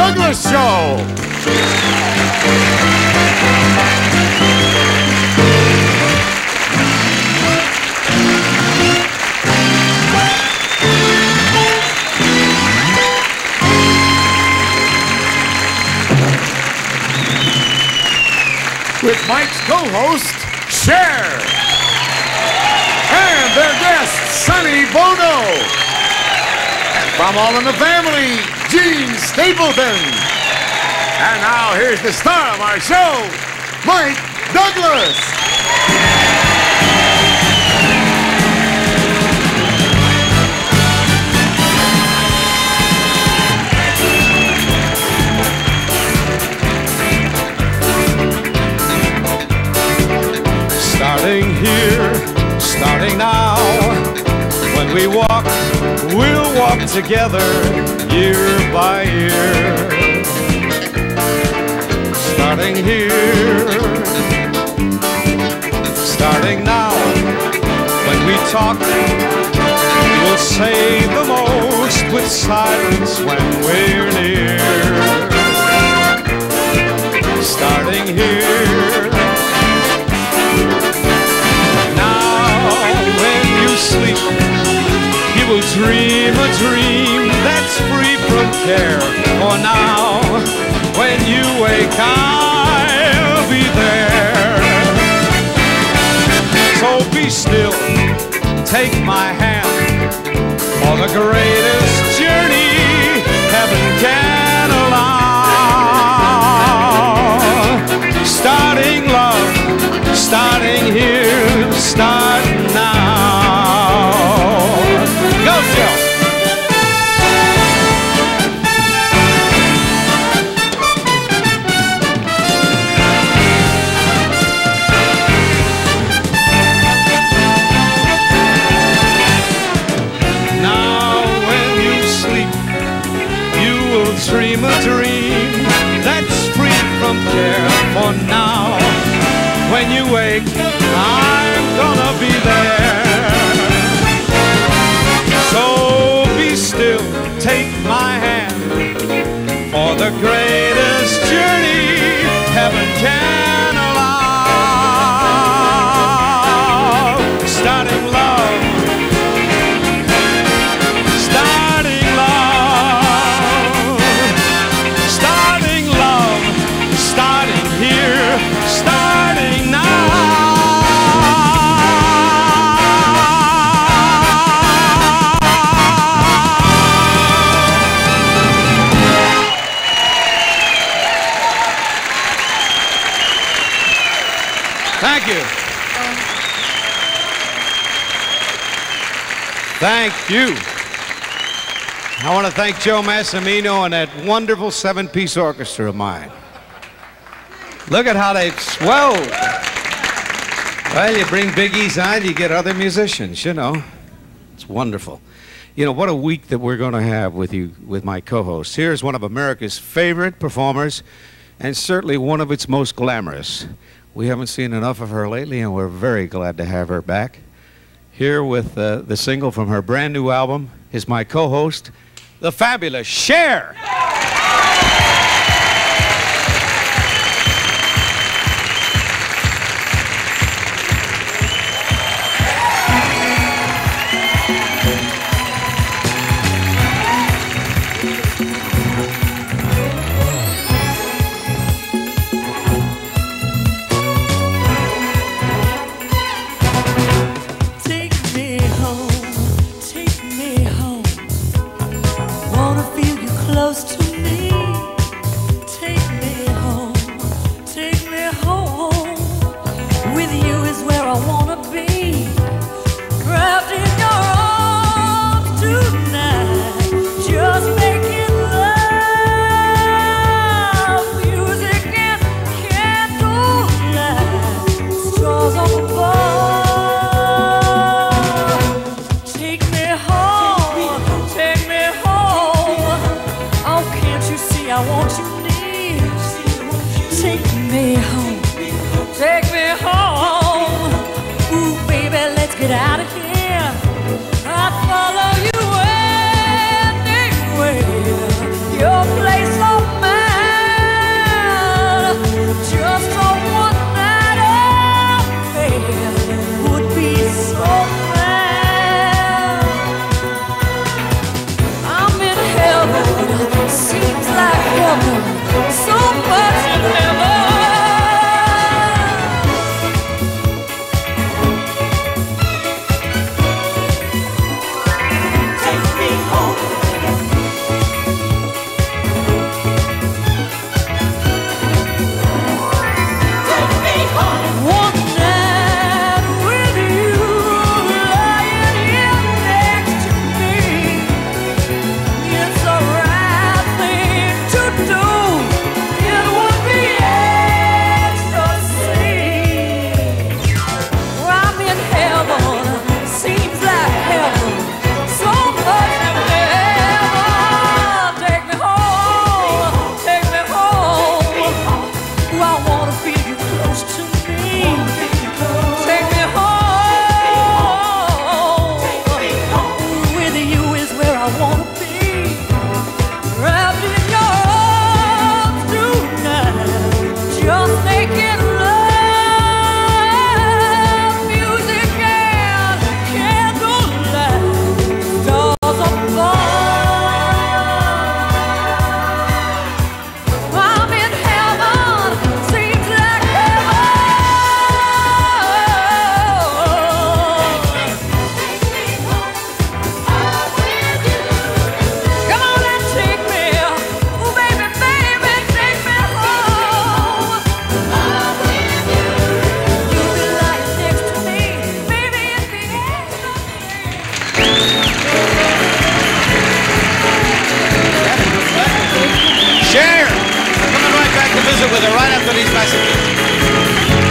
Douglas Show. With Mike's co-host, Cher. And their guest, Sonny Bono. And from All in the Family, Gene Stapleton. And now here's the star of our show, Mike Douglas. Starting here, starting now, when we walk, we'll walk together year by year. Starting here, starting now, when we talk, we'll say the most with silence when we're near. Starting here, sleep, you will dream a dream that's free from care. For now, when you wake, I'll be there. So be still, take my hand, for the greatest journey heaven can allow. Starting love, starting here, starting now. Dream a dream that's free from care. For now, when you wake, I'm gonna be there. So be still, take my hand, for the greatest journey heaven can allow. Starting love, starting love, starting love, starting here, starting now. Thank you. Thank you. I want to thank Joe Massimino and that wonderful 7-piece orchestra of mine. Look at how they've swelled. Well, you bring biggies on, you get other musicians, you know. It's wonderful. You know, what a week that we're going to have with you, with my co-host. Here's one of America's favorite performers, and certainly one of its most glamorous. We haven't seen enough of her lately, and we're very glad to have her back. Here with the single from her brand new album is my co-host, the fabulous Cher. Close to me, take me home, with you is where I wanna be, wrapped in your arms tonight, just making love, music and candlelight, stars on the bar, take me home, take me home. Okay. with her right after these messages.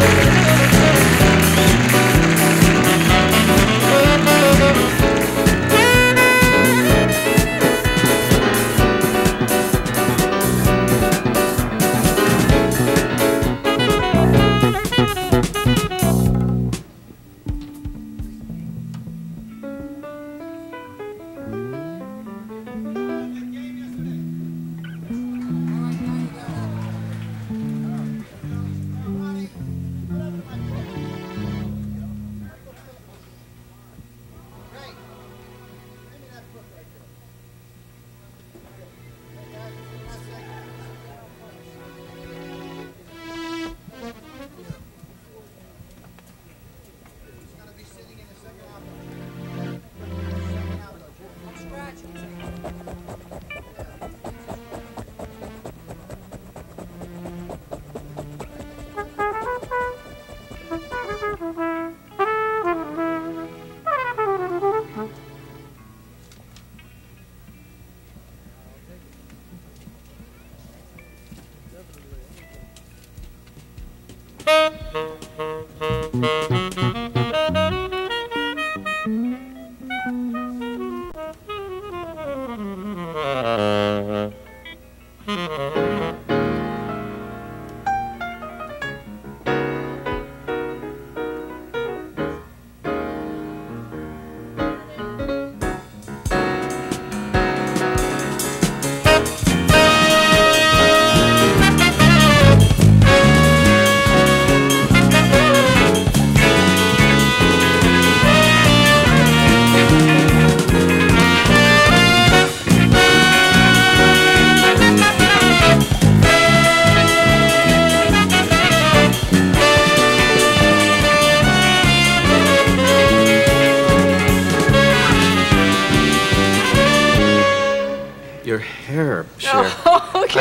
Your hair, Cher. Oh, okay.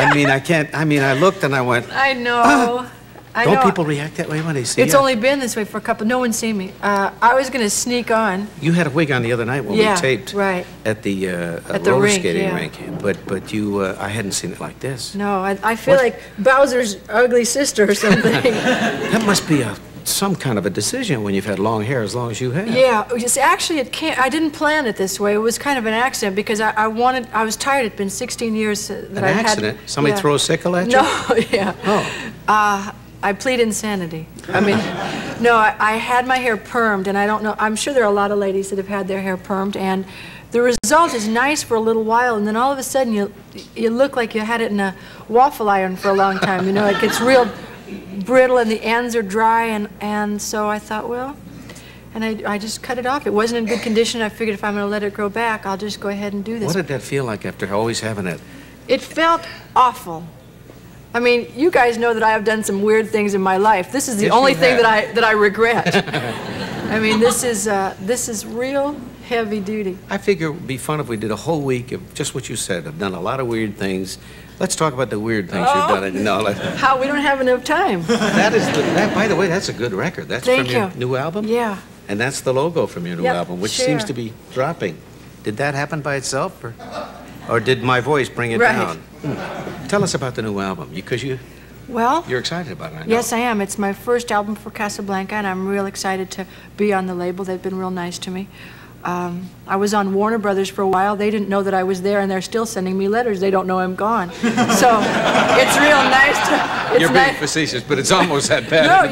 I looked and I went, I know. I don't know. people react that way when they see It's you? only been this way for a couple. No one's seen me. I was going to sneak on. You had a wig on the other night when we taped right. at the the roller rink, skating yeah. rink. But you, I hadn't seen it like this. No, I feel like Bowser's ugly sister or something. That must be some kind of a decision when you've had long hair as long as you have. Yeah, actually, I didn't plan it this way. It was kind of an accident because I was tired. It'd been 16 years that An I had. accident? Somebody throw a sickle at you? No, yeah. Oh. I plead insanity. I mean, no, I had my hair permed, and I don't know. I'm sure there are a lot of ladies that have had their hair permed, and the result is nice for a little while, and then all of a sudden you look like you had it in a waffle iron for a long time. You know, it gets real brittle and the ends are dry, and so I thought, well, and I just cut it off. It wasn't in good condition. I figured if I'm going to let it grow back, I'll just go ahead and do this. What did that feel like after always having it? It felt awful. I mean, you guys know that I have done some weird things in my life. This is the only thing that I regret. I mean, this is real heavy duty. I figure it would be fun if we did a whole week of just what you said. I've done a lot of weird things. Let's talk about the weird things you've done. No, how we don't have enough time. By the way, that's a good record. That's from your new album? Yeah. And that's the logo from your new album, which Cher. seems to be dropping. Did that happen by itself, or did my voice bring it down? Tell us about the new album, because you're excited about it, I know. Yes, I am. It's my first album for Casablanca, and I'm real excited to be on the label. They've been real nice to me. I was on Warner Brothers for a while. They didn't know that I was there, and they're still sending me letters. They don't know I'm gone. So it's real nice to... You're being facetious, but it's almost that bad. No,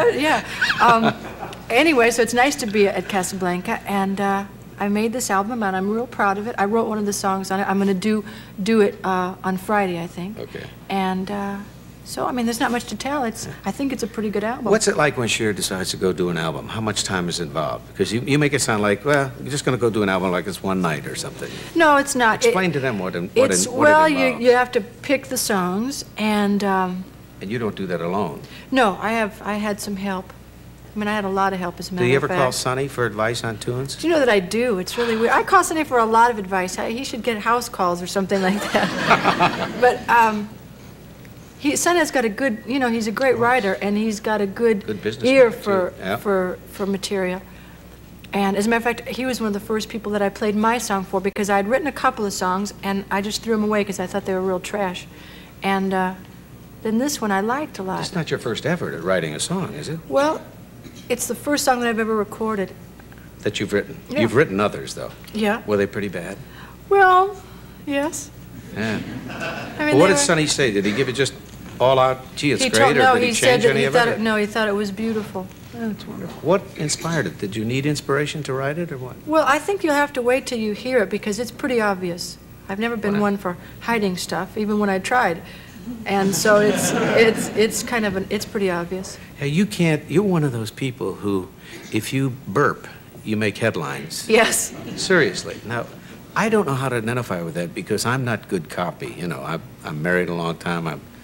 yeah. Anyway, so it's nice to be at Casablanca, and I made this album, and I'm real proud of it. I wrote one of the songs on it. I'm going to do it on Friday, I think. Okay. And so, I mean, there's not much to tell. I think it's a pretty good album. What's it like when Cher decides to go do an album? How much time is involved? Because you make it sound like, well, you're just going to go do an album like it's one night or something. No, it's not. Explain to them what it involves. Well, you have to pick the songs, and you don't do that alone. No, I had some help. I mean, I had a lot of help, as a matter of fact. Do you ever call Sonny for advice on tunes? Do you know that I do? It's really weird. I call Sonny for a lot of advice. He should get house calls or something like that. But Sonny's got a good, he's a great writer, and he's got a good ear for material. And as a matter of fact, he was one of the first people that I played my song for, because I'd written a couple of songs, and I just threw them away because I thought they were real trash. And then this one I liked a lot. It's not your first effort at writing a song, is it? Well, it's the first song that I've ever recorded. That you've written? Yeah. You've written others, though. Yeah. Were they pretty bad? Well, yes. Yeah. I mean, What did Sonny say? Did he give it just all out, gee, it's great, no, or did he change any of it? No, he thought it was beautiful. Oh, it's wonderful. What inspired it? Did you need inspiration to write it, or what? Well, I think you'll have to wait till you hear it because it's pretty obvious. I've never been one for hiding stuff, even when I tried. And so it's kind of it's pretty obvious. Hey, you're one of those people who, if you burp, you make headlines. Yes. Seriously. Now, I don't know how to identify with that because I'm not good copy. You know, I'm married a long time.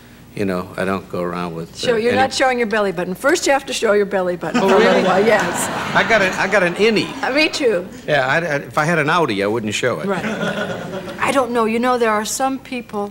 I don't go around with. You're not showing your belly button. First, you have to show your belly button. Oh, really? Yes. I got an innie. Me too. Yeah, if I had an Audi, I wouldn't show it. Right. I don't know. You know, there are some people.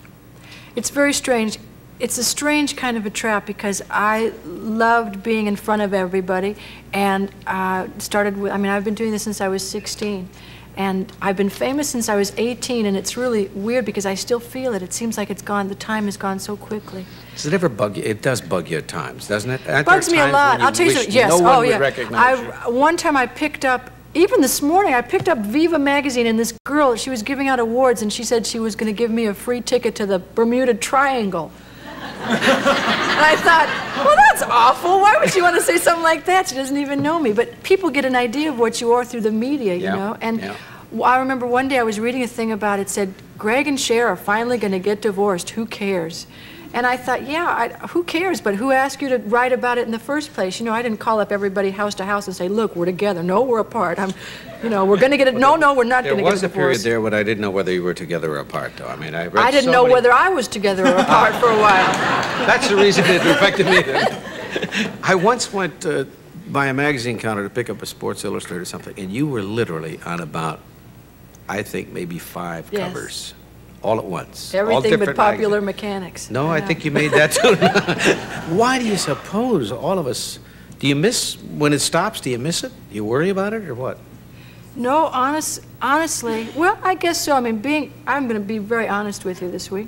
It's very strange. It's a strange kind of a trap because I loved being in front of everybody and started with, I've been doing this since I was 16. And I've been famous since I was 18, and it's really weird because I still feel it. It seems like the time has gone so quickly. Does it ever bug you? It does bug you at times, doesn't it? It bugs me a lot. I'll tell you something. Yes. No one would recognize you. One time I picked up, even this morning, I picked up Viva magazine, and this girl, she was giving out awards, and she said she was going to give me a free ticket to the Bermuda Triangle. And I thought, well, that's awful. Why would you want to say something like that? She doesn't even know me. But people get an idea of what you are through the media, you know? And I remember one day I was reading a thing about it, said, Greg and Cher are finally going to get divorced. Who cares? And I thought, who cares? But who asked you to write about it in the first place? You know, I didn't call up everybody house to house and say, look, we're together. No, we're apart. We're going to get it. No, we're not going to get a divorce. There was a period there when I didn't know whether you were together or apart, though. I didn't know whether I was together or apart for a while. That's the reason it affected me then. I once went by a magazine counter to pick up a Sports Illustrated or something, and you were literally on about, I think, maybe 5 covers. All at once. Everything but Popular Mechanics. No, I think you made that too. Why do you suppose all of us, do you miss, when it stops, do you miss it? Do you worry about it or what? No, honestly, well, I guess so. I'm going to be very honest with you this week.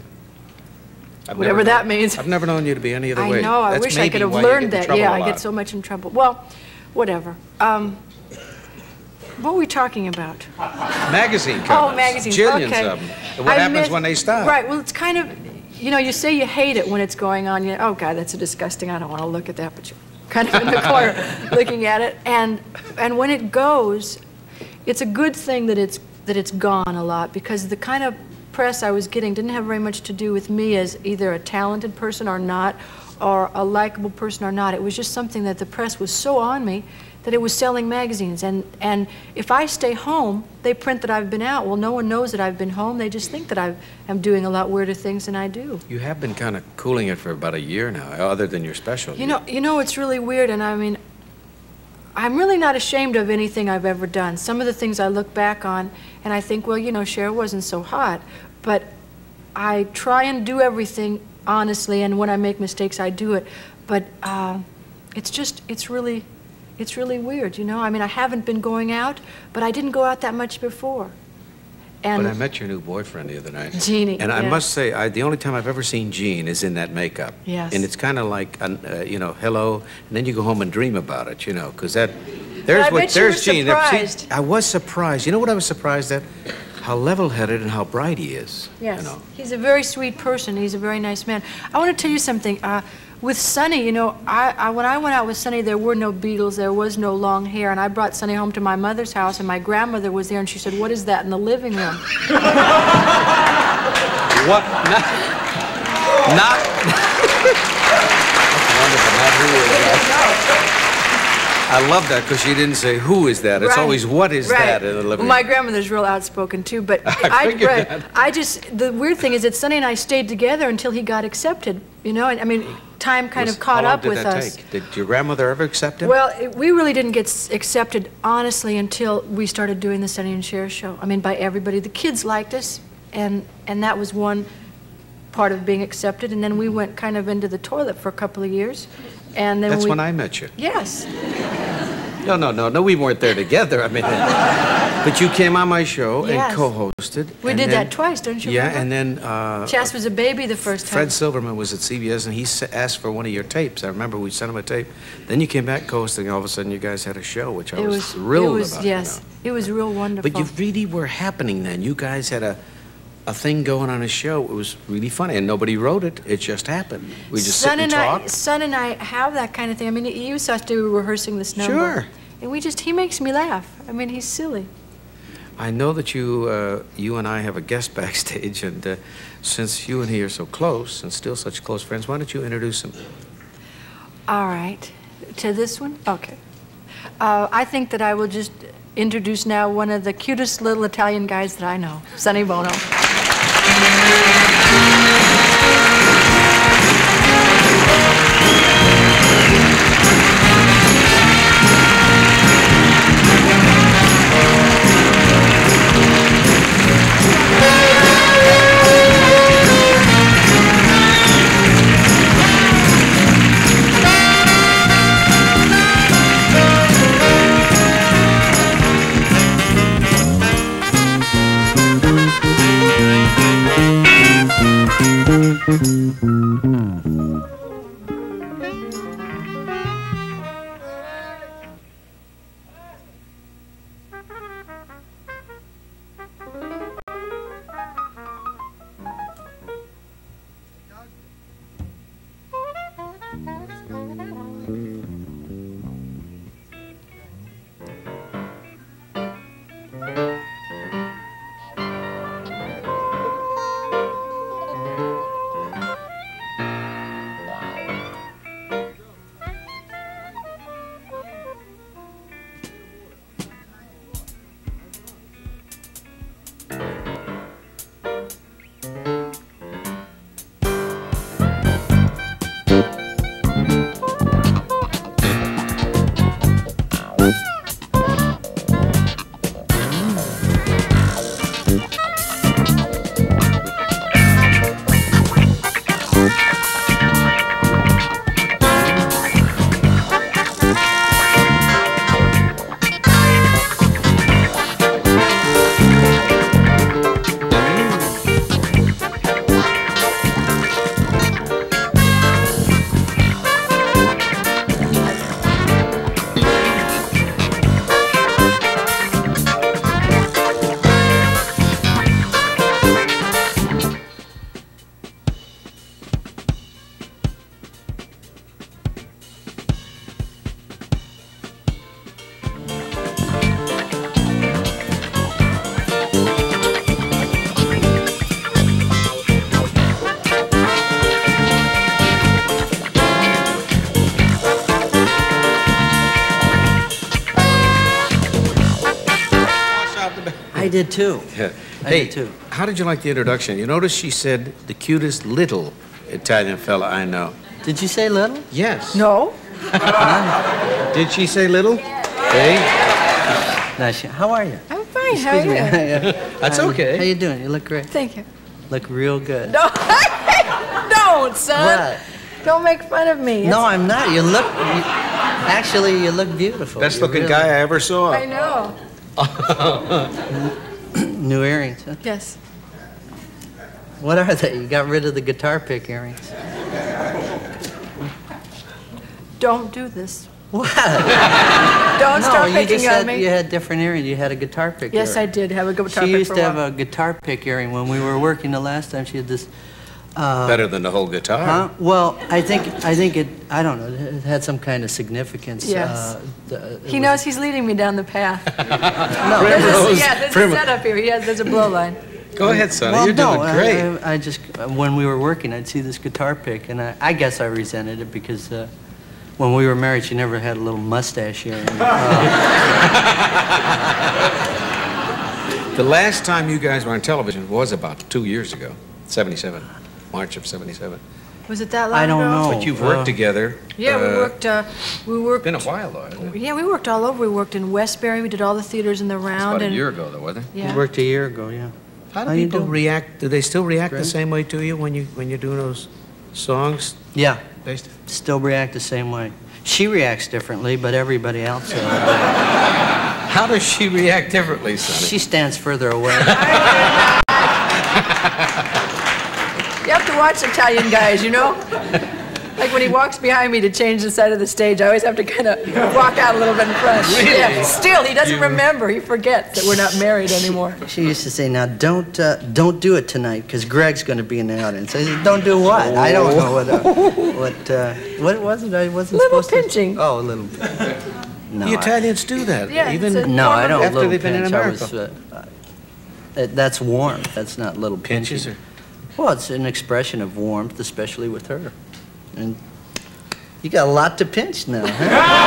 Whatever that means. I've never known you to be any other way. I know, I wish I could have learned that. Yeah, I get so much in trouble. Well, whatever. What were we talking about? Magazine covers. Oh, magazines. Jillions Okay. of them. What happens when they stop? Right. Well, it's kind of, you say you hate it when it's going on. Oh, God, that's disgusting. I don't want to look at that. But you're kind of in the corner looking at it. And when it goes, it's a good thing that it's gone a lot because the kind of press I was getting didn't have very much to do with me as either a talented person or not, or a likable person or not. It was just something that the press was so on me that it was selling magazines. And if I stay home, they print that I've been out. Well, no one knows that I've been home. They just think that I'm doing a lot weirder things than I do. You have been kind of cooling it for about a year now, other than your special. You know, it's really weird, and I'm really not ashamed of anything I've ever done. Some of the things I look back on, and I think, well, Cher wasn't so hot. But I try and do everything honestly, and when I make mistakes, I do it. But it's really weird, I haven't been going out, but I didn't go out that much before. But I met your new boyfriend the other night. Jeannie. And I must say, the only time I've ever seen Gene is in that makeup. Yes. And it's kind of like, hello, and then you go home and dream about it, because there's Gene. Surprised. I was surprised. You know what I was surprised at? How level-headed and how bright he is. Yes. He's a very sweet person. He's a very nice man. I want to tell you something. With Sonny, when I went out with Sonny, there were no Beatles, there was no long hair, and I brought Sonny home to my mother's house, and my grandmother was there, and she said, "What is that in the living room?" What? Not. Wonderful. Not who is that? I love that because she didn't say, who is that? It's always, what is that in the living room? My grandmother's real outspoken, too, but the weird thing is that Sonny and I stayed together until he got accepted, time kind of caught up with us. How long did that take? Did your grandmother ever accept him? Well, we really didn't get accepted, honestly, until we started doing the Sonny and Cher show. By everybody. The kids liked us, and that was one part of being accepted, and then we went kind of into the toilet for a couple of years. And then That's when I met you. Yes. No, we weren't there together. But you came on my show Yes. and co-hosted. We did that twice, don't you Yeah, remember? and then Chas was a baby the first time. Fred Silverman was at CBS, and he asked for one of your tapes. I remember we sent him a tape. Then you came back co-hosting, and all of a sudden you guys had a show, which I was thrilled about. Yes, it was real wonderful. But you really were happening then. You guys had a thing going on a show. It was really funny, and nobody wrote it. It just happened. We just sit and talk. Son and I have that kind of thing. I mean, you saw us rehearsing this number. Sure. And he makes me laugh. I mean, he's silly. I know that you and I have a guest backstage, and since you and he are so close and still such close friends, why don't you introduce him? All right. To this one? Okay. I think that I will just introduce now one of the cutest little Italian guys that I know, Sonny Bono. I did too. Yeah. I Hey, did too. how did you like the introduction? You notice she said the cutest little Italian fella I know. Did you say little? Yes. No? Did she say little? Hey. Nice. How are you? I'm fine. How are you? That's okay. How you doing? You look great. Thank you. Look real good. No, don't, son. What? Don't make fun of me. No, I'm not. Actually, you look beautiful. Best You looking really- guy I ever saw. I know. New earrings, huh? Yes. What are they? You got rid of the guitar pick earrings. Don't do this. What? Don't start you picking just on had, me. you had different earrings. You had a guitar pick Yes, I earring. did have a guitar She pick used for to a have while. a guitar pick earring when we were working the last time. She had this. Better than the whole guitar. Huh? Well, I think it. I don't know. It had some kind of significance. Yes. It He was- knows he's leading me down the path. No. There's a setup here. There's a blow line. Go ahead, Sonny. Well, You're doing no, great. I just when we were working, I'd see this guitar pick, and I guess I resented it because when we were married, she never had a little mustache here. The last time you guys were on television was about 2 years ago, 77, March of 77. Was it that long I don't ago? know. But you've worked together. Yeah, we worked. Been a while though, hasn't it? Yeah, we worked all over. We worked in Westbury. We did all the theaters in the round. About a and year ago though, wasn't it? Yeah. We worked a year ago, yeah. How do How you people doing? react? Do they still react the Great. same way to you when you're doing those songs? Yeah, Based? still react the same way. She reacts differently, but everybody else. How does she react differently, Sonny? She stands further away. You have to watch Italian guys, you know? Like when he walks behind me to change the side of the stage, I always have to kind of walk out a little bit in front. Really? Yeah. Still, he doesn't remember. He forgets that we're not married anymore. She used to say, "Now don't do it tonight, because Greg's going to be in the audience." I said, "Don't do what?" I don't know what was it? I wasn't Little supposed pinching. to. Oh, a little. No, The Italians do that. Yeah, Even it's a- No, I don't. After Little they've been in pinch. America. That's warmth. That's not little Pinches pinching. Well, it's an expression of warmth, especially with her. And you got a lot to pinch now, huh?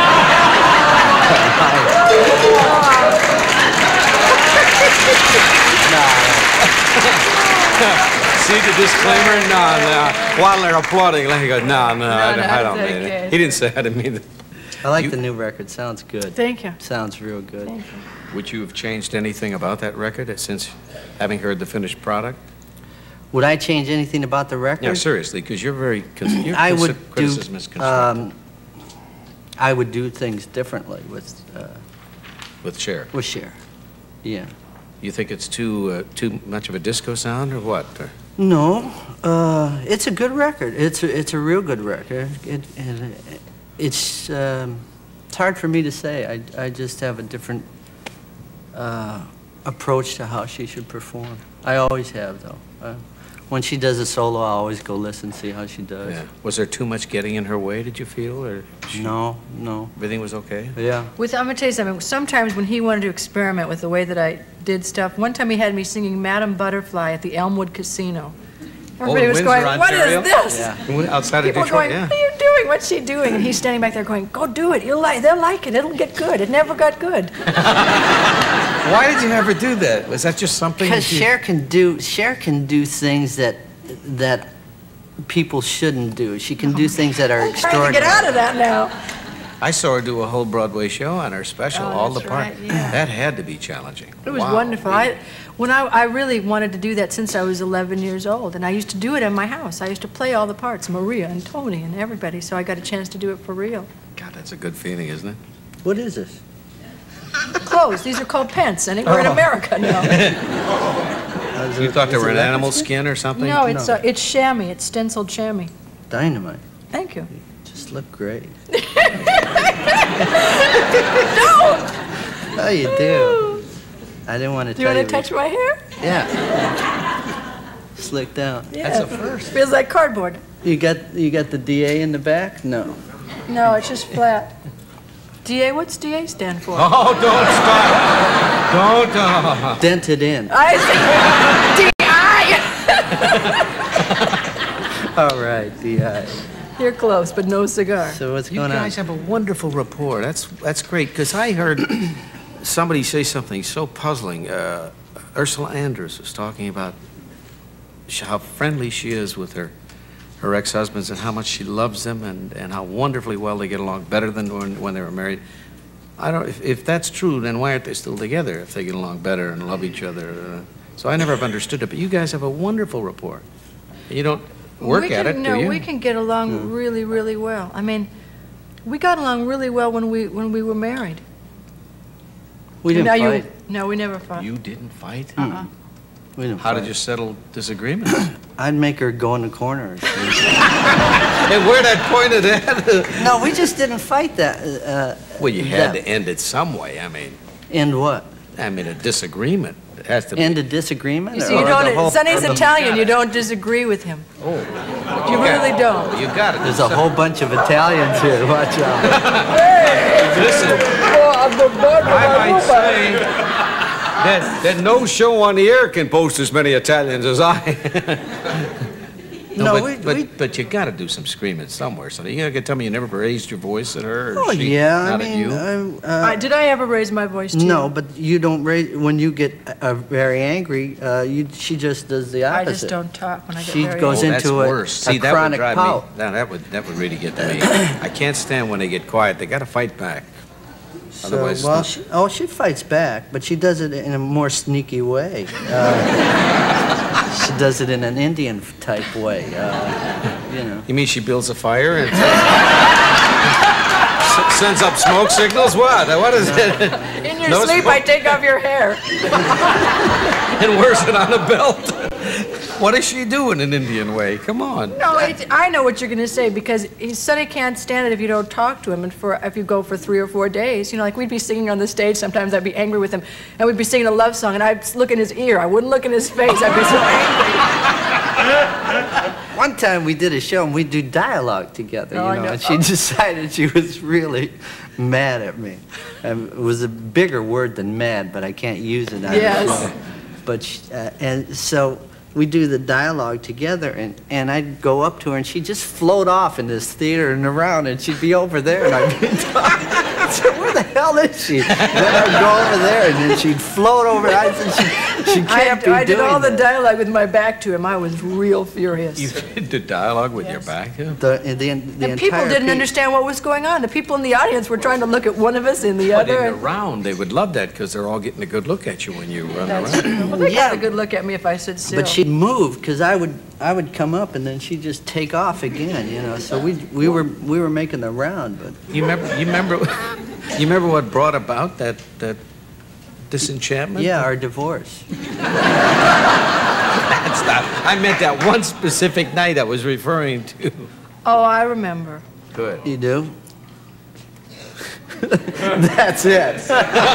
See the disclaimer? No. While they're applauding, he goes, no, I don't it's mean it. okay. He didn't say I didn't mean it. I like the new record. Sounds good. Thank you. Sounds real good. Thank you. Would you have changed anything about that record since having heard the finished product? Would I change anything about the record? Yeah, seriously, because you're very, I would criticism is constructive I would do things differently with Cher. Cher. Yeah. You think it's too much of a disco sound or what? Or? No, it's a good record. It's a real good record. It's hard for me to say. I just have a different approach to how she should perform. I always have, though. When she does a solo, I always go listen, see how she does. Yeah. Was there too much getting in her way, did you feel? Or No. everything was okay? Yeah. I'm going to tell you something. Sometimes when he wanted to experiment with the way that I did stuff, one time he had me singing Madame Butterfly at the Elmwood Casino. Everybody in was Windsor, going, what Ontario? is this? Yeah. Outside of People were Detroit, going, yeah. what are you doing? What's she doing? And he's standing back there going, go do it. They'll like it. It'll get good. It never got good. Why did you ever do that? Was that just something? Because Cher can do things that people shouldn't do. She can do things that are I'm trying to extraordinary. get out of that now. I saw her do a whole Broadway show on her special, Oh, all the that's parts. right, yeah. That had to be challenging. It was Wow. wonderful. I really wanted to do that since I was 11 years old, and I used to do it in my house. I used to play all the parts, Maria and Tony and everybody, so I got a chance to do it for real. God, that's a good feeling, isn't it? What is this? Clothes, these are called pants, and we're in America now. You thought they Is were it an leopard animal skin? skin or something? No, it's chamois. It's stenciled chamois. Dynamite. Thank you. Just look great. No! Oh, you do. I didn't want to Do you tell want to touch my hair? Yeah. Slick down. Yeah. That's a first. Feels like cardboard. You got the DA in the back? No. No, it's just flat. DA, what's DA stand for? Oh, don't stop. Don't. Dented in. I DI! All right, DI. You're close, but no cigar. So what's You going on? guys have a wonderful rapport. That's great, because I heard somebody say something so puzzling. Ursula Andress was talking about how friendly she is with her ex-husbands and how much she loves them and how wonderfully well they get along, better than when they were married. I don't. If that's true, then why aren't they still together if they get along better and love each other? So I never have understood it. But you guys have a wonderful rapport. You don't work at it, no, do you? we can get along really, really well. I mean, we got along really well when we were married. We didn't Now fight. No, we never fought. You didn't fight? We didn't How fight. did you settle disagreements? I'd make her go in the corner. And where that pointed at? No, we just didn't fight that. Well, you had to end it some way. I mean, End what? a disagreement. It has to be. End a disagreement? You see, Or you the don't. whole- Sonny's or the- Italian. You don't disagree with him. Oh. You really don't. You got it. There's a whole bunch of Italians here. Watch out. Listen, I might say that no show on the air can boast as many Italians as I. No, but you got to do some screaming somewhere. So you got to tell me you never raised your voice at her. Or Oh, she, yeah. I not at mean, you. Did I ever raise my voice to you? no, but you don't raise, when you get very angry, she just does the I opposite. just don't talk when I get She very goes Oh, angry. that's into worse. a See, that would chronic drive pout. me. Now that would really get to me. I can't stand when they get quiet. They got to fight back. So, Otherwise, well, it's she fights back, but she does it in a more sneaky way. She does it in an Indian type way. You know. You mean she builds a fire and sends up smoke signals? What? What is it? In your No sleep, I take off your hair. And wears it on a belt. What does she do in an Indian way? Come on. No, I know what you're going to say, because Sonny can't stand it if you don't talk to him, and if you go for 3 or 4 days. You know, like we'd be singing on the stage, sometimes I'd be angry with him, and we'd be singing a love song, and I'd look in his ear. I wouldn't look in his face. I'd be so angry. One time we did a show and we'd do dialogue together, Oh, I know. and she decided she was really mad at me. It was a bigger word than mad, but I can't use it on the Yes. phone. But and so we do the dialogue together, and I'd go up to her, and she'd just float off in this theater and around, and she'd be over there, and I'd be talking. So where the hell is she? Then I'd go over there, and then she'd float over. I said, she can't be doing I did all the that. dialogue with my back to him. I was real furious. You did the dialogue with your back? Yeah. The People entire didn't piece. understand what was going on. The people in the audience were trying to look at one of us and the But other. in the and round, they would love that because they're all getting a good look at you when you run that's around. true. Well, they Yeah. got a good look at me if I stood still. But she'd move because I would come up and then she'd just take off again, you know. So we were making the round, but You remember what brought about that disenchantment? yeah, our divorce. That's not. I meant that one specific night I was referring to. Oh, I remember. Good. You do? That's it.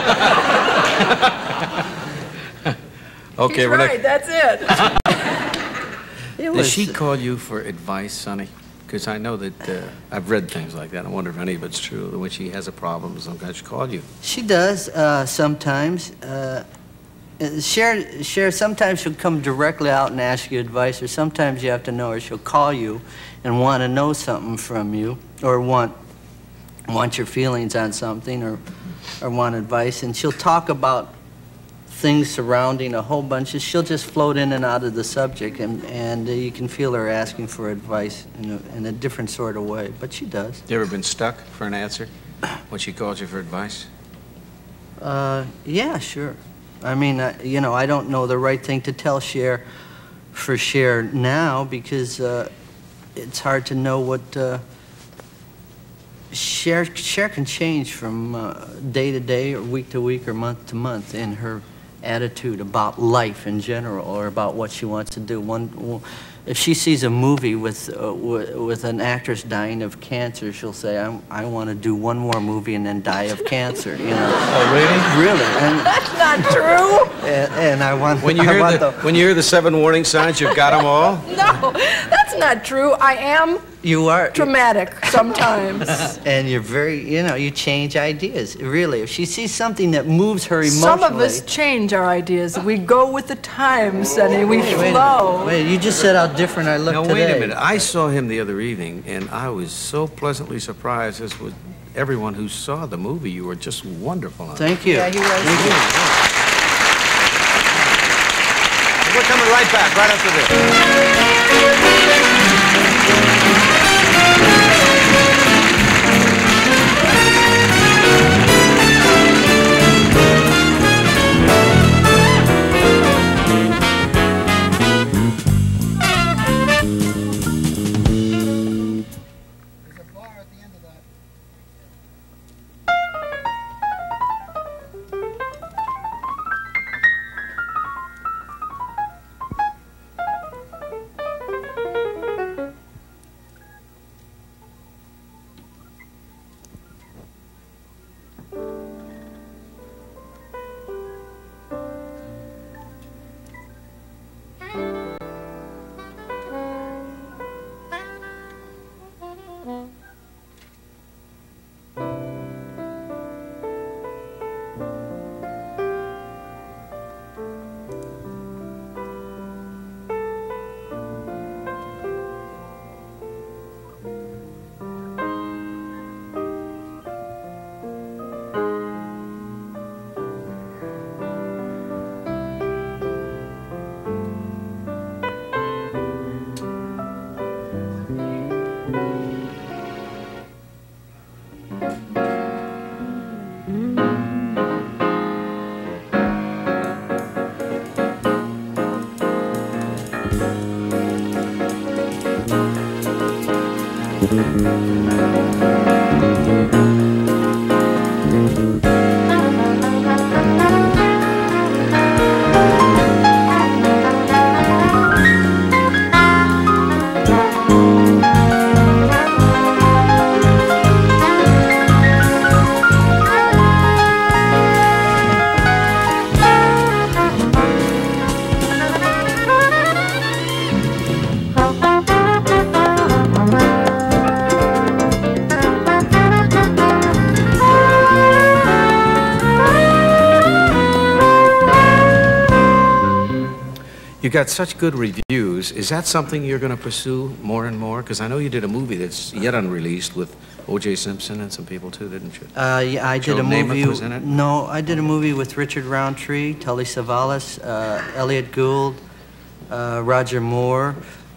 Okay, He's we're right, that's it. It Does was, she call you for advice, Sonny? Because I know that I've read things like that. I wonder if any of it's true. That when she has a problem, sometimes she calls you. She does sometimes. Cher, sometimes she'll come directly out and ask you advice, or sometimes you have to know her. She'll call you and want to know something from you, or want your feelings on something, or want advice, and she'll talk about things surrounding a whole bunch. She'll just float in and out of the subject, and you can feel her asking for advice in a different sort of way, but she does. You ever been stuck for an answer when she calls you for advice? Yeah, sure. I mean, you know, I don't know the right thing to tell Cher now, because it's hard to know what Cher can change from day to day, or week to week, or month to month in her attitude about life in general, or about what she wants to do. If she sees a movie with an actress dying of cancer, she'll say, I want to do one more movie and then die of cancer, you know. Oh, really? Really. And, That's not true. and I want When you hear the 7 warning signs, you've got them all? No, that's not true. I am you are dramatic sometimes. and you're very, you know, you change ideas, really. If she sees something that moves her emotionally. Some of us change our ideas. We go with the times, Sonny. We flow. Wait, you just said how different I look Now, today. wait a minute. I saw him the other evening, and I was so pleasantly surprised, as was everyone who saw the movie. You were just wonderful on it. Thank you. Yeah, he was. Thank you. We're coming right back, right after this. You got such good reviews. Is that something you're going to pursue more and more? Because I know you did a movie that's yet unreleased with O.J. Simpson and some people too, didn't you? Yeah, I did Joe a movie. Namath was in it? No, I did a movie with Richard Roundtree, Tully Savalas, Elliot Gould, Roger Moore,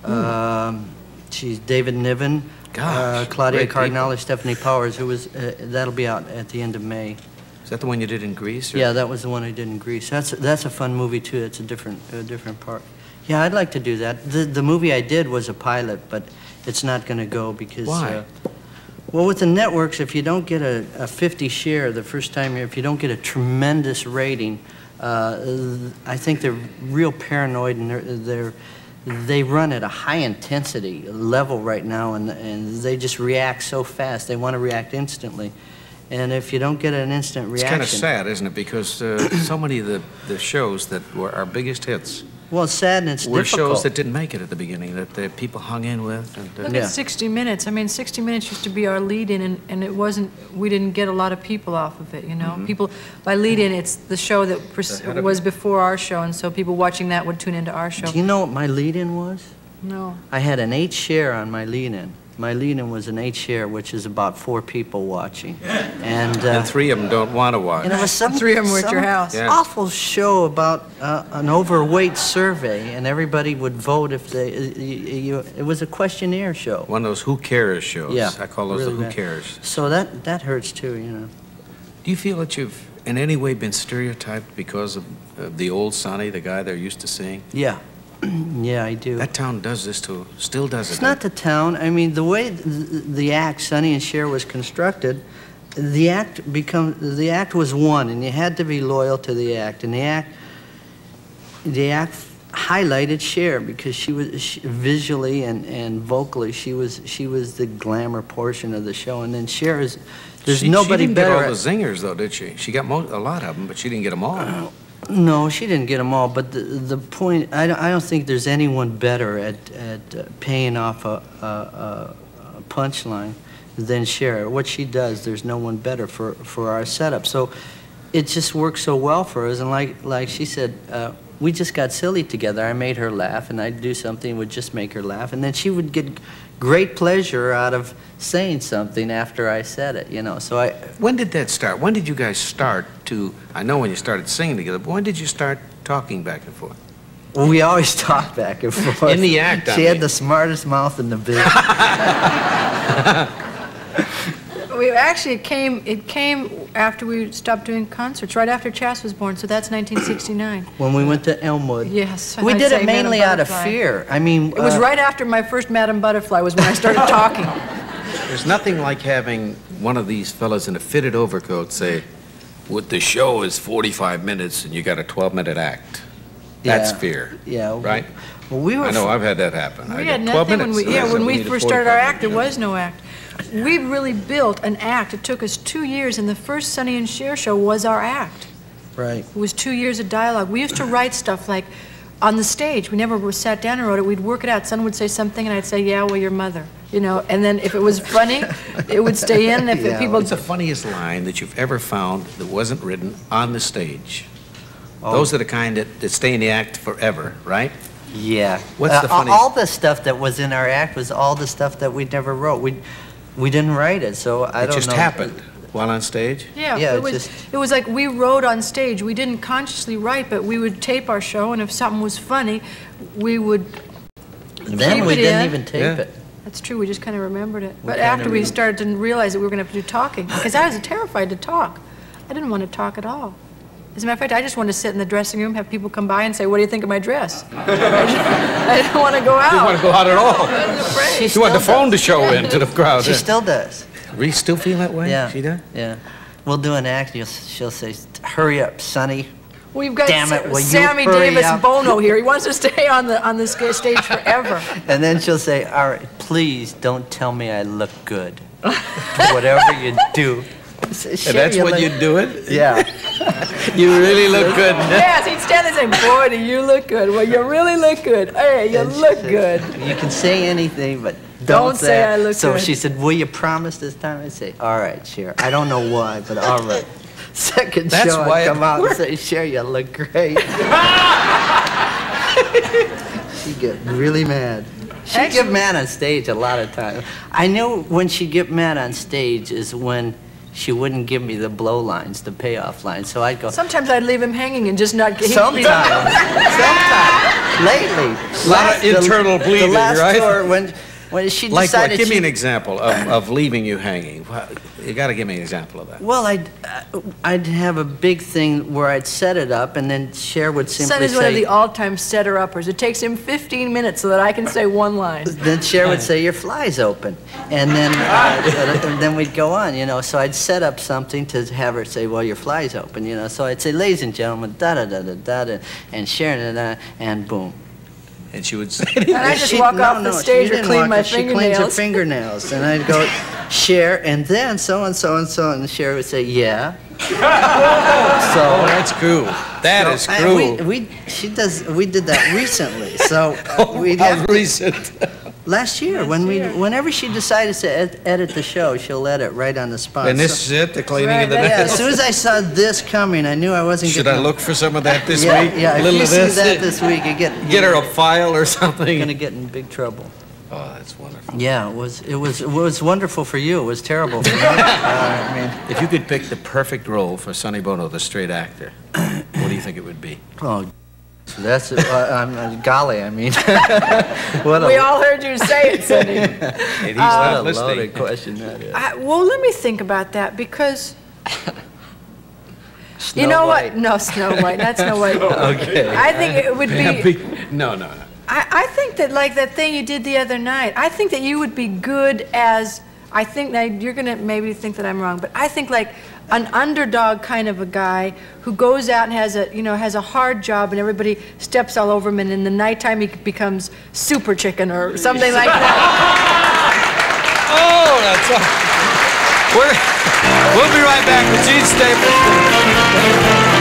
David Niven, Gosh, Claudia great Cardinale, Stephanie Powers, who was, that'll be out at the end of May. Is that the one you did in Greece? Or? Yeah, that was the one I did in Greece. That's a fun movie too. It's a different part. Yeah, I'd like to do that. The movie I did was a pilot, but it's not going to go because. Why? Well, with the networks, if you don't get a 50 share the first time, if you don't get a tremendous rating, I think they're real paranoid and they run at a high intensity level right now, and they just react so fast. They want to react instantly. And if you don't get an instant reaction... It's kind of sad, isn't it? Because so many of the shows that were our biggest hits... Well, it's sad and it's were difficult. shows that didn't make it at the beginning, that the people hung in with. And, Look at 60 Minutes. I mean, 60 Minutes used to be our lead-in, and it wasn't, we didn't get a lot of people off of it, you know? People, by lead-in, it's the show that was before our show, and so people watching that would tune into our show. Do you know what my lead-in was? No. I had an 8 share on my lead-in. My lead-in was an 8 share, which is about 4 people watching. And 3 of them don't want to watch. and it was some 3 of them were at your house. Yeah. awful show about an overweight survey, and everybody would vote if they. It was a questionnaire show. One of those who cares shows. Yeah, I call those really the who bad. cares. So that hurts too, you know. Do you feel that you've in any way been stereotyped because of the old Sonny, the guy they're used to seeing? Yeah, yeah, I do. That town does this too, still does it. It's not the town. I mean, the way the act, Sonny and Cher, was constructed, the act was one, and you had to be loyal to the act. And the act highlighted Cher because she was visually and vocally she was the glamour portion of the show. And then Cher is there's nobody she didn't better. get all the zingers though, did she? She got a lot of them, but she didn't get them all. No, she didn't get them all, but the point, I don't think there's anyone better at paying off a punchline than Cher. What she does, there's no one better for our setup. So it just works so well for us, and like she said, we just got silly together. I made her laugh, and I'd do something would just make her laugh, and then she would get great pleasure out of saying something after I said it, you know. So When did that start? When did you guys start to, I know when you started singing together, but when did you start talking back and forth? well, we always talk back and forth. In the act, I She had mean. the smartest mouth in the business. It came after we stopped doing concerts, right after Chas was born, so that's 1969. When we went to Elmwood. Yes. We I'd did say it mainly Madame out of Butterfly. fear. I mean... It was right after my first Madame Butterfly was when I started talking. There's nothing like having one of these fellas in a fitted overcoat say, "What the show is 45 minutes and you got a 12-minute act." That's Yeah. fear. Yeah. Right? Well, we were... I know, I've had that happen. We I had got 12 nothing minutes. when we needed first started our 45 act, there minutes. was no act. We really built an act. It took us 2 years, and the first Sonny and Cher show was our act. Right. It was 2 years of dialogue. We used to write stuff like on the stage. We never sat down and wrote it. We'd work it out. Someone would say something, and I'd say, "Yeah, well, your mother," you know. And then if it was funny, it would stay in. If Yeah. people, What's the funniest line that you've ever found that wasn't written on the stage? Oh. Those are the kind that stay in the act forever, right? Yeah. What's the funniest- All the stuff that was in our act was all the stuff that we never wrote. We didn't write it, so I It don't just know. happened while on stage? yeah, Yeah, it was like we wrote on stage. We didn't consciously write, but we would tape our show, and if something was funny, we would. Then keep we it didn't in. even tape Yeah. it. That's true. We just kind of remembered it. But kinda after we started to realize that we were going to have to do talking, because I was terrified to talk. I didn't want to talk at all. As a matter of fact, I just wanted to sit in the dressing room, have people come by and say, "What do you think of my dress?" I didn't want to go out. You didn't want to go out at all. I was afraid. You wanted the still phone to show in to the crowd. She still does. Reese still feel that way? Yeah. She does? Yeah. We'll do an act. She'll say, "Hurry up, Sonny." We've got Damn it, will you Sammy hurry Davis up? Bono here. He wants to stay on the stage forever. And then she'll say, "All right, please don't tell me I look good. Whatever you do." And that's when you do it? Yeah. You really look good. Yes, he'd stand there and say, "Boy, do you look good. Well, you really look good. Hey, you And she look said, good." You can say anything, but Don't say I look so good. she said, "Will you promise this time?" I say, "All right, Cher. I don't know why, but all right." Second That's show, why I it come out and say, "Cher, you look great." get really mad. She'd get mad on stage a lot of times. I knew when she'd get mad on stage is when she wouldn't give me the blow lines, the payoff lines. So I'd go. Sometimes I'd leave him hanging and just not. Sometimes. Lately. A lot of internal bleeding, the last right? Tour, when she Like decided what? Give me an example of leaving you hanging. You got to give me an example of that. Well, I'd have a big thing where I'd set it up, and then Cher would simply Son is say. one of the all-time setter-uppers. It takes him 15 minutes so that I can say one line. Then Cher would say, "Your fly's open," and then we'd go on, you know. So I'd set up something to have her say, "Well, your fly's open," you know. So I'd say, "Ladies and gentlemen, da da da da da da," and Cher, da da, and boom. And she would say, And I just walk off the stage or clean my She cleans her fingernails. fingernails, and I'd go, "Cher," and then so and so and so, and Cher would say, "Yeah." Oh, that's cool. That is cool. We did that recently. So we'd How have to, recent? last year whenever she decides to edit the show, she'll edit right on the spot. And this is it, the cleaning of the Right, Yeah, nails? as soon as I saw this coming, I knew I wasn't Should getting I look for some of that this yeah, week? Yeah, a if little you of see this? that this week, you Get her a file or something. gonna get in big trouble. Oh, that's wonderful. Yeah, it was wonderful for you. It was terrible for me. I mean, If you could pick the perfect role for Sonny Bono, the straight actor, what do you think it would be? oh, so that's golly. I mean, what a, We all heard you say it, Cindy. And he's what not a listening. loaded question that is. Well, let me think about that because Snow you know White. what? No, Snow White. Not Snow White. Okay. I think it would be. No. I think that like that thing you did the other night. I think that you would be good as. I think now you're gonna maybe think that I'm wrong, but I think like an underdog kind of a guy who goes out and has a hard job and everybody steps all over him, and in the nighttime he becomes super chicken or something like that. Oh, that's all. We'll be right back with Gene Stapleton.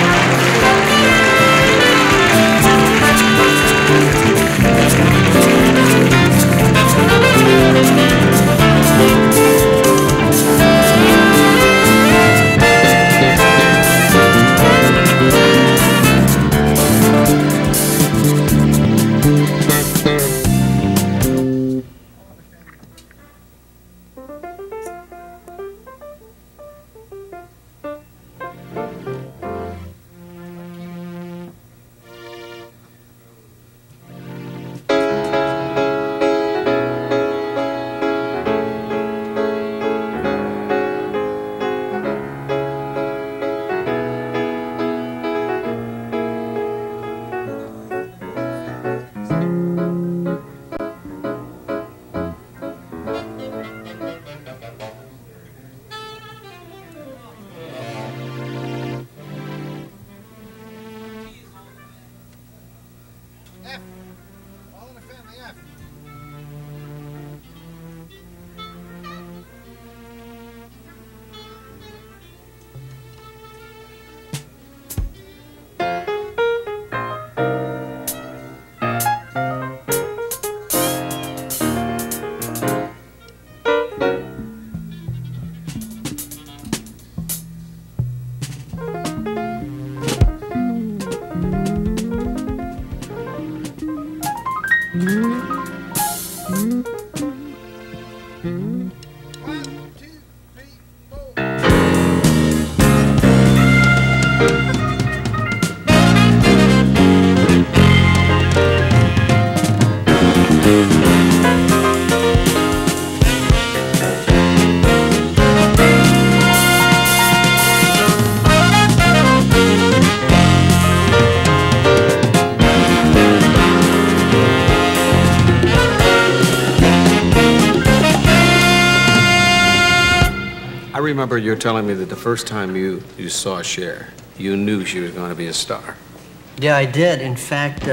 I remember you telling me that the first time you saw Cher, you knew she was going to be a star. Yeah, I did. In fact,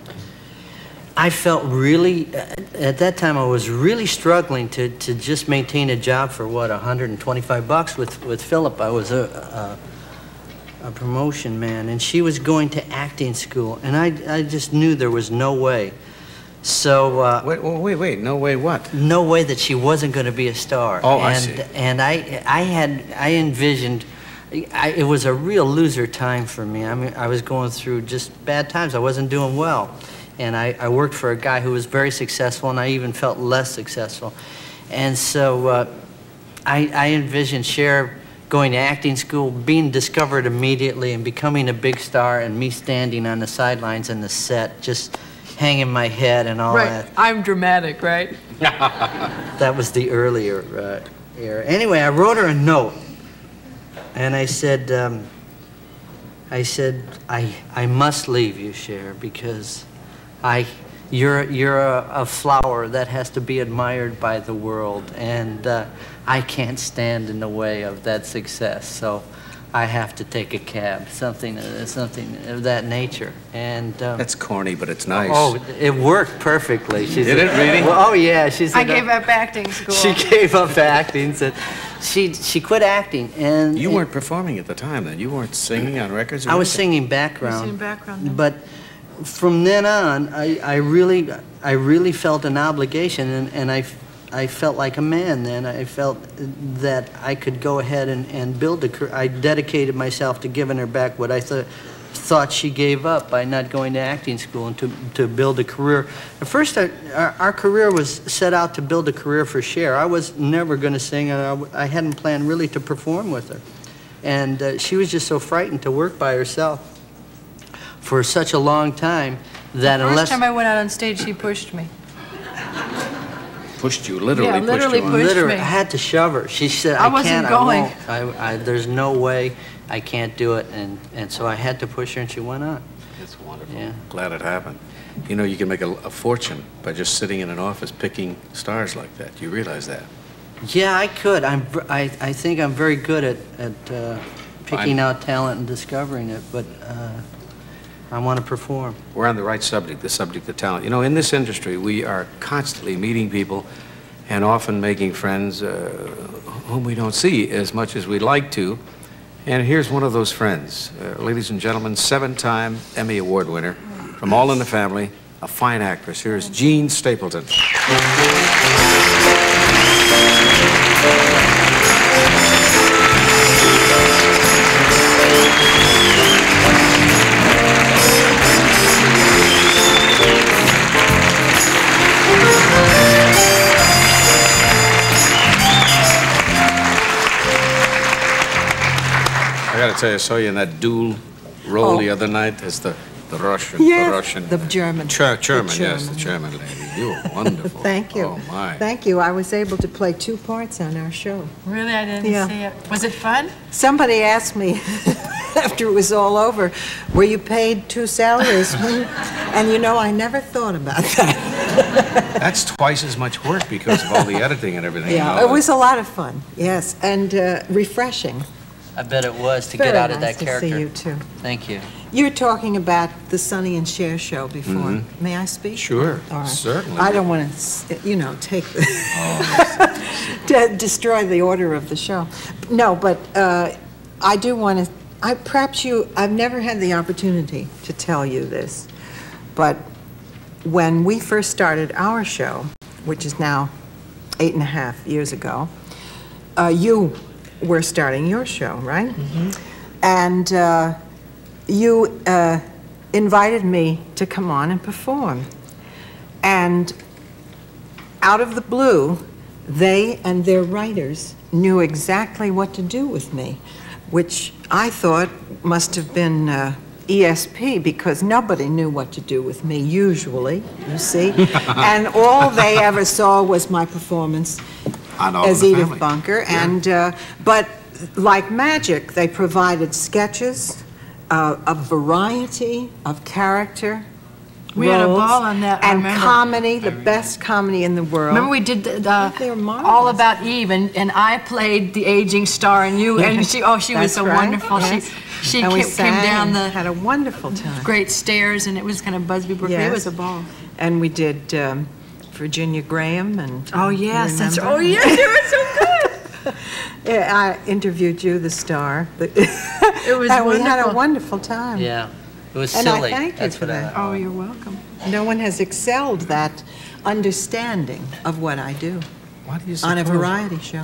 I felt really, at that time I was really struggling to just maintain a job for what, $125 with Philip. I was a promotion man, and she was going to acting school, and I just knew there was no way. So Wait, no way what? no way that she wasn't going to be a star. Oh, and, I see. And I envisioned, it was a real loser time for me. I mean, I was going through just bad times. I wasn't doing well. and I worked for a guy who was very successful, and I even felt less successful. And so I envisioned Cher going to acting school, being discovered immediately, and becoming a big star, and me standing on the sidelines in the set, just hanging my head and all that. Right. I'm dramatic, right? That was the earlier era. Anyway, I wrote her a note, and I said, I must leave you, Cher, because you're a flower that has to be admired by the world, and I can't stand in the way of that success. So I have to take a cab, something of that nature. And That's corny, but it's nice. oh, it worked perfectly. She Did said, it really? Well, oh yeah, she said. I gave up acting school. She gave up acting. Said she quit acting, and You weren't performing at the time, then? You weren't singing on records? Or I was anything? singing background. Singing background, yeah. But from then on, I really felt an obligation, and I felt like a man then. I felt that I could go ahead and build a career. I dedicated myself to giving her back what I thought she gave up by not going to acting school, and to build a career. At first, our career was set out to build a career for Cher. I was never going to sing, and I hadn't planned really to perform with her. And she was just so frightened to work by herself for such a long time that The unless... first time I went out on stage, she pushed me. Pushed you, literally Yeah, literally pushed you. pushed Literally, me. I had to shove her. She said, I I wasn't can't, going. I won't. There's no way, I can't do it. And so I had to push her, and she went on. It's wonderful. Yeah. Glad it happened. You know, you can make a fortune by just sitting in an office picking stars like that. You realize that? Yeah, I could. I think I'm very good at picking out talent and discovering it, but I want to perform. We're on the right subject, the subject of talent. You know, in this industry, we are constantly meeting people and often making friends whom we don't see as much as we'd like to. And here's one of those friends. Ladies and gentlemen, 7-time Emmy Award winner from All in the Family, a fine actress. Here's Jean Stapleton. I gotta tell you, I saw you in that dual role the other night as the Russian. Yes, the Russian. the German. Chairman, yes, the German. chairman lady. You were wonderful. Thank you. Oh, my. Thank you. I was able to play 2 parts on our show. Really, I didn't Yeah. see it. Was it fun? Somebody asked me after it was all over, were you paid 2 salaries? And you know, I never thought about that. That's twice as much work because of all the editing and everything. Yeah, you know. it was a lot of fun, yes, and refreshing. I bet it was to Very get out of nice that character. to see you, too. Thank you. You were talking about the Sonny and Cher show before. May I speak? Sure, All right. certainly. I don't want to, you know, take the to destroy the order of the show. No, but I do want to. I've never had the opportunity to tell you this, but when we first started our show, which is now 8.5 years ago, you were starting your show, right? And you invited me to come on and perform. And out of the blue, they and their writers knew exactly what to do with me, which I thought must have been ESP, because nobody knew what to do with me, usually, you see. And all they ever saw was my performance On All as in the Edith Family. Bunker. Yeah. And, but like magic, they provided sketches, a variety of character, We had a roles, ball on that, I and remember. comedy, the best comedy in the world. Remember we did They were marvelous. All About Eve, and I played the aging star, and you, and she was That's so right, wonderful. yes. She And we came sang down and the had a wonderful time. great stairs, and it was kind of Busby Brook. It Yes. was a ball. And we did Virginia Graham and. Oh yes, that's. remember? Oh yes, you were so good. Yeah, I interviewed you, the star. It was and we had a wonderful. wonderful time. Yeah. It was And I silly. thank you That's for what that. Oh, you're welcome. No one has excelled that understanding of what I do Why do you on a suppose- variety show.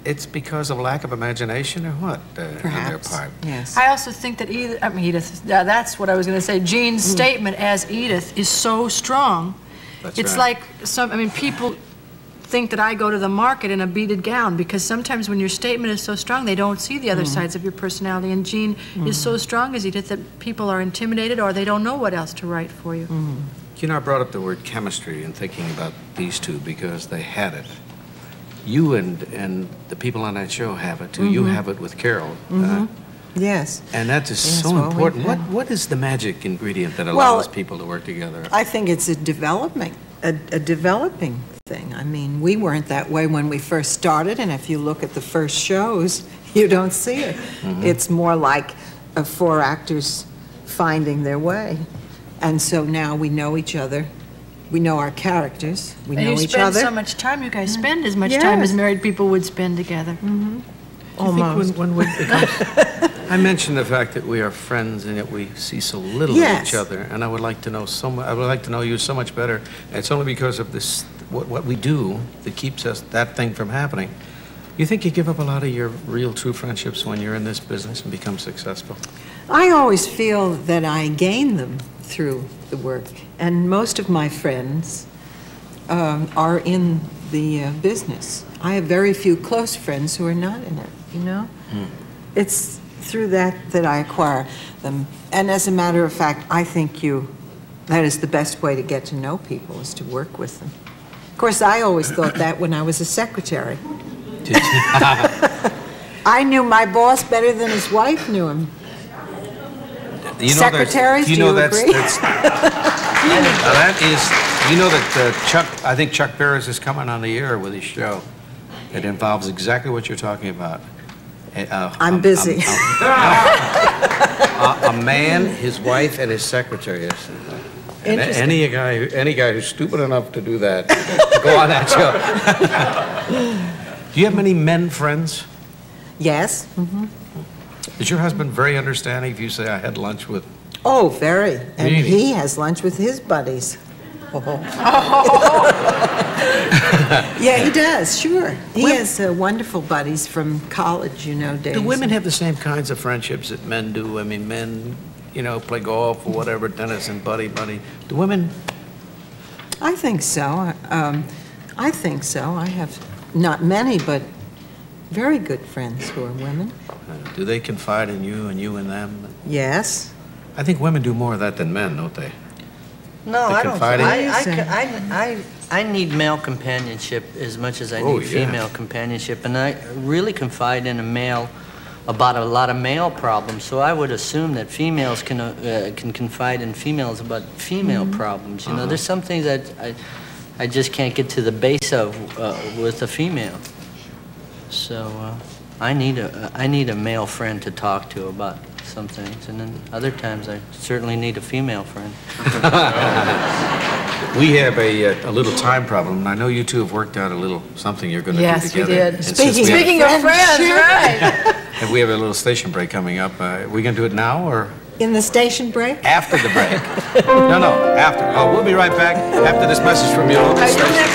it's because of lack of imagination or what on their Perhaps. part? Yes. I also think that Edith, that's what I was going to say. Jean's statement as Edith is so strong. That's It's right. like people think that I go to the market in a beaded gown because sometimes when your statement is so strong, they don't see the other sides of your personality. And Jean is so strong as Edith that people are intimidated or they don't know what else to write for you. You know, I brought up the word chemistry in thinking about these two because they had it. You and the people on that show have it too. You have it with Carol. Yes. And that is Yes, so well, important. we've had- What is the magic ingredient that Well, allows people to work together? I think it's a developing thing. I mean, we weren't that way when we first started, and if you look at the first shows, you don't see it. It's more like four actors finding their way. And so now we know each other. We know our characters. We And know you each spend other. so much time, you guys spend as much time as Yes. married people would spend together. Almost. When we become, I mentioned the fact that we are friends and that we see so little of Yes. each other, and I would like to know I would like to know you so much better. And it's only because of this, what we do, that keeps that thing from happening. You think you give up a lot of your real, true friendships when you're in this business and become successful? I always feel that I gain them through the work, and most of my friends are in the business. I have very few close friends who are not in it, you know? It's through that I acquire them. And as a matter of fact, I think that is the best way to get to know people, is to work with them. Of course, I always thought that when I was a secretary. Did you? I knew my boss better than his wife knew him. Secretaries, do you agree? That is, you know that I think Chuck Barris is coming on the air with his show. It involves exactly what you're talking about. I'm busy. A man, his wife, and his secretary. And any guy who's stupid enough to do that, to go on that show. Do you have many men friends? Yes. Is your husband very understanding if you say, I had lunch with... Oh, very. And Really? he has lunch with his buddies. Yeah, he does, sure. He has wonderful buddies from college, you know, days. Do women have the same kinds of friendships that men do? I mean, men, play golf or whatever, tennis and buddy. Do women? I think so. I think so. I have not many, but very good friends who are women. Do they confide in you and you in them? Yes. I think women do more of that than men, don't they? No, The I don't. confiding? I need male companionship as much as I Oh, need yeah. female companionship, and I really confide in a male about a lot of male problems. So I would assume that females can confide in females about female problems. You know, there's some things that I just can't get to the base of with a female. So I need a male friend to talk to about some things, and then other times I certainly need a female friend. We have a little time problem, and I know you two have worked out a little something you're going to do Yes, we together. did. And since we have- Speaking of friends, right? and we have a little station break coming up. Are we going to do it now or In the station break? after the break? No, after. Oh, we'll be right back after this message from your local station.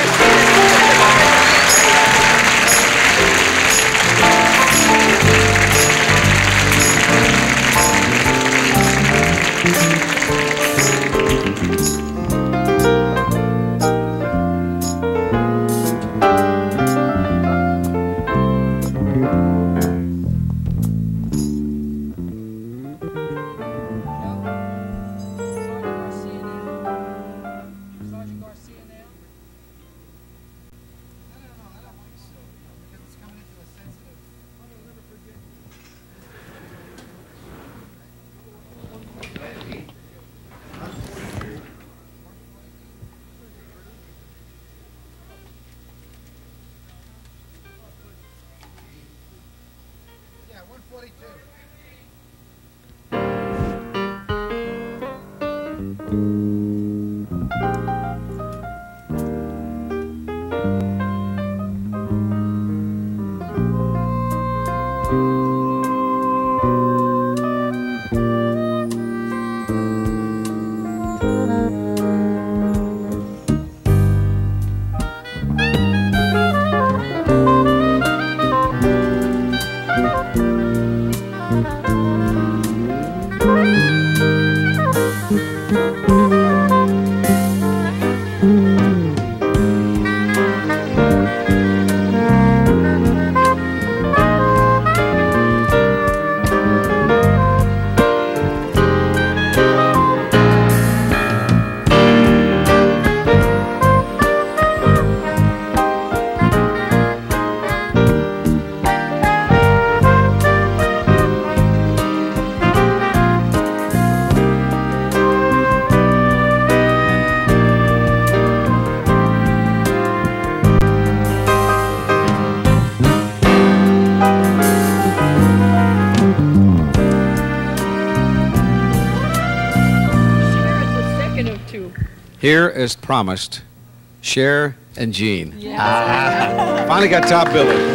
Here, as promised, Cher and Gene. Finally got top billing.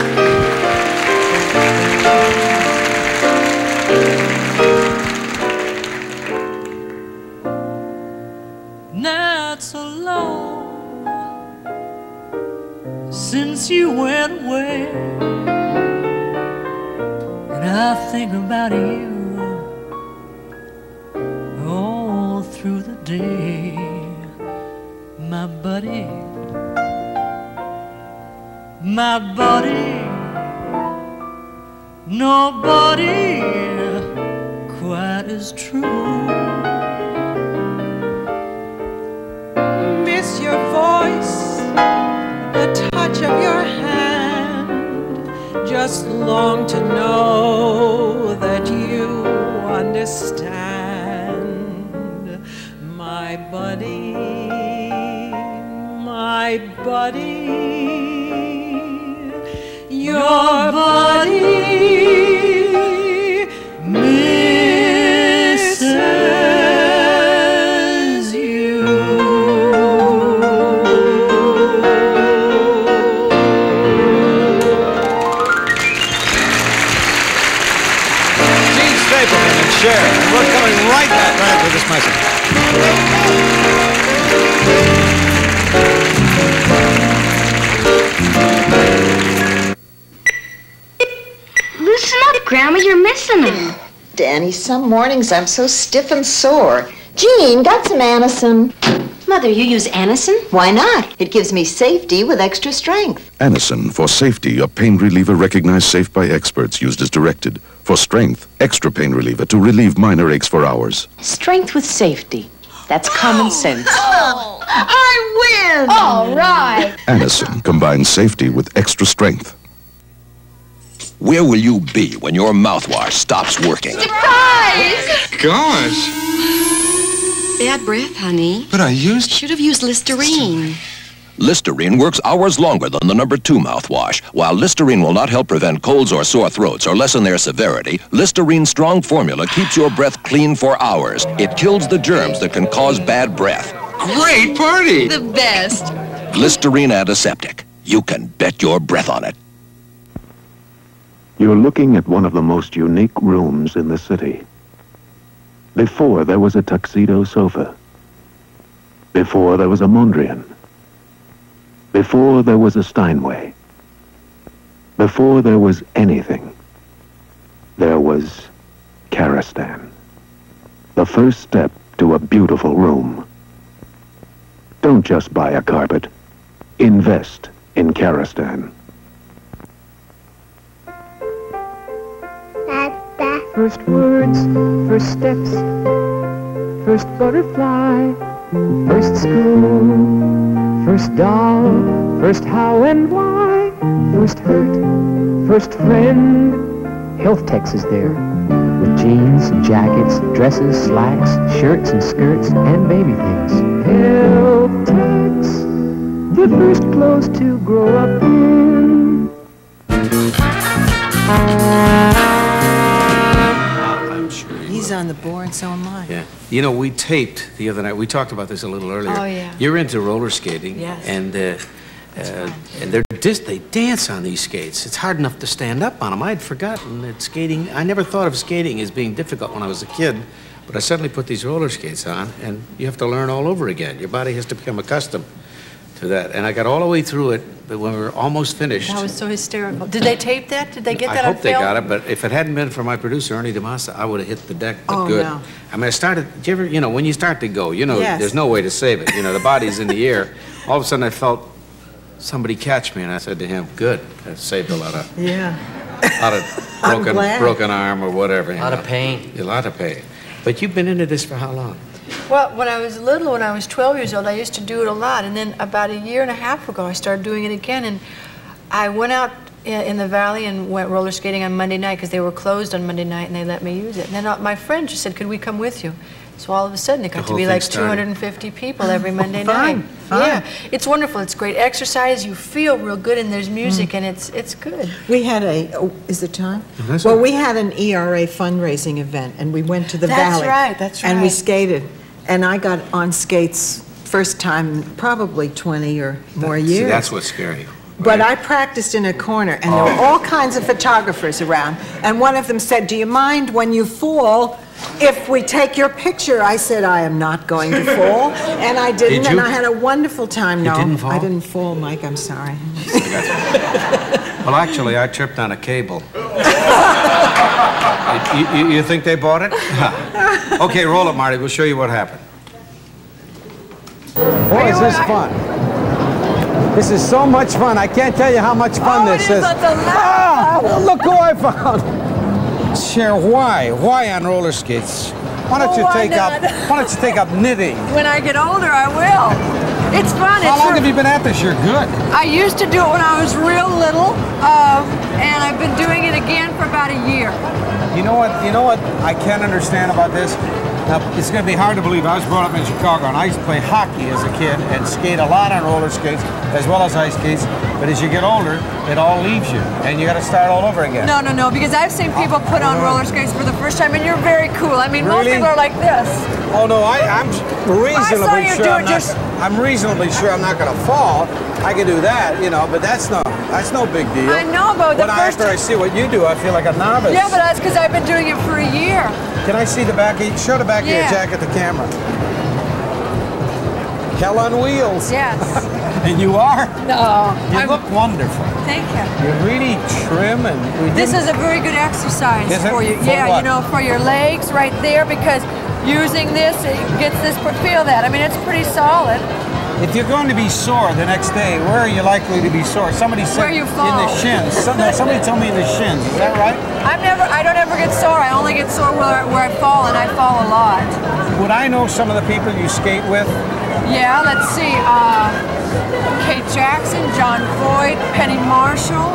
Not so long since you went away, and I think about you all through the day, my buddy, my buddy. Nobody quite as true. Miss your voice, the touch of your hand. Just long to know that you understand. My buddy, my buddy. Your buddy misses you. Gene Stapleton and Cher. And we're coming right back right after this message. Loosen up, Grandma, you're missing him. Danny, some mornings I'm so stiff and sore. Jean, got some Anacin? Mother, you use Anacin? Why not? It gives me safety with extra strength. Anacin for safety, a pain reliever recognized safe by experts, used as directed. For strength, extra pain reliever to relieve minor aches for hours. Strength with safety. That's common sense. Oh, I win! All right. Anacin combines safety with extra strength. Where will you be when your mouthwash stops working? Surprise! Gosh. Bad breath, honey. But I used... Should have used Listerine. Listerine works hours longer than the number 2 mouthwash. While Listerine will not help prevent colds or sore throats or lessen their severity, Listerine's strong formula keeps your breath clean for hours. It kills the germs that can cause bad breath. Great party! The best. Listerine Antiseptic. You can bet your breath on it. You're looking at one of the most unique rooms in the city. Before, there was a tuxedo sofa. Before, there was a Mondrian. Before, there was a Steinway. Before there was anything, there was Karastan. The first step to a beautiful room. Don't just buy a carpet. Invest in Karastan. First words, first steps, first butterfly, first school, first doll, first how and why, first hurt, first friend. Health Techs is there with jeans, jackets, dresses, slacks, shirts and skirts, and baby things. Health Techs, the first clothes to grow up in. He's on the board, so am I. Yeah. You know, we taped the other night. We talked about this a little earlier. Oh, yeah. You're into roller skating. Yes. And they dance on these skates. It's hard enough to stand up on them. I'd forgotten that skating, I never thought of skating as being difficult when I was a kid, but I suddenly put these roller skates on, and you have to learn all over again. Your body has to become accustomed to that. And I got all the way through it, but when we were almost finished. That was so hysterical. Did they tape that? Did they get that I on hope they film? got it, but if it hadn't been for my producer, Ernie DeMassa, I would have hit the deck, but Oh, good. no. I mean, I started, did you ever, you know, when you start to go, you know, Yes. there's no way to save it. You know, the body's in the air. All of a sudden I felt somebody catch me, and I said to him, good, that saved a lot of I'm glad. broken arm or whatever. A lot of pain. A lot of pain. But you've been into this for how long? Well, when I was little, when I was 12 years old, I used to do it a lot. And then about a year and a half ago, I started doing it again. And I went out in the valley and went roller skating on Monday night because they were closed on Monday night, and they let me use it. And then my friend just said, could we come with you? So all of a sudden, it got to be like 250 people every Monday night. Fun. Yeah, it's wonderful. It's great exercise. You feel real good, and there's music, and it's good. We had is it time? That's Well, right. we had an ERA fundraising event, and we went to the That's valley. right, that's And we right. skated, and I got on skates first time in probably 20 or more years. See, that's what's scary. But I practiced in a corner, and there were all kinds of photographers around. And one of them said, "Do you mind when you fall if we take your picture?" I said, "I am not going to fall." And I didn't, and I had a wonderful time. No, didn't fall? I didn't fall, Mike. I'm sorry. Well, actually, I tripped on a cable. You think they bought it? Okay, roll it, Marty. We'll show you what happened. Boy, is this fun. This is so much fun. I can't tell you how much fun this is. Look who I found. Cher, why? Why on roller skates? Why don't you take up knitting? When I get older, I will. It's fun. How long have you been at this? You're good. I used to do it when I was real little, and I've been doing it again for about a year. You know what I can't understand about this? Now, it's going to be hard to believe. I was brought up in Chicago, and I used to play hockey as a kid and skate a lot on roller skates as well as ice skates. But as you get older, it all leaves you, and you got to start all over again. No, because I've seen people put on roller skates for the first time, and you're very cool. I mean, most people are like this. Oh no, I'm reasonably sure. I'm reasonably sure I'm not going to fall. I can do that, but that's no big deal. I know, but after I see what you do, I feel like a novice. Yeah, but that's because I've been doing it for a year. Can I see the back? Show the back of your jacket to the camera. Hell on wheels. Yes. And you are? No. You look wonderful. Thank you. You're really trim and... This is a very good exercise for you. For what? For your legs right there, because using this, it gets this, feel that. I mean, it's pretty solid. If you're going to be sore the next day, where are you likely to be sore? Somebody said where you fall. In the shins. Somebody told me in the shins. Is that right? I don't ever get sore. I only get sore where I fall, and I fall a lot. Would I know some of the people you skate with? Yeah, let's see. Kate Jackson, John Floyd, Penny Marshall,